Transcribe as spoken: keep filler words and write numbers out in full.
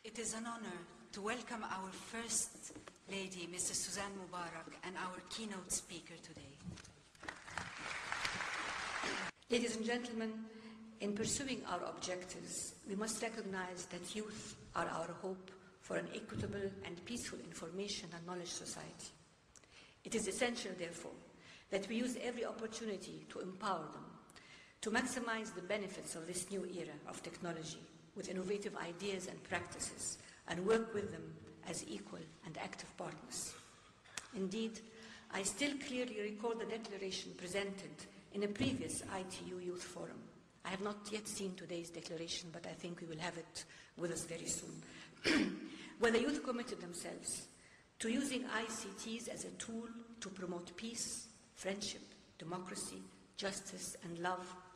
It is an honor to welcome our First Lady, Missus Suzanne Mubarak, and our keynote speaker today. Ladies and gentlemen, in pursuing our objectives, we must recognize that youth are our hope for an equitable and peaceful information and knowledge society. It is essential, therefore, that we use every opportunity to empower them, to maximize the benefits of this new era of technology with innovative ideas and practices, and work with them as equal and active partners. Indeed, I still clearly recall the declaration presented in a previous I T U Youth Forum. I have not yet seen today's declaration, but I think we will have it with us very soon, where the youth committed themselves to using I C Ts as a tool to promote peace, friendship, democracy, justice, and love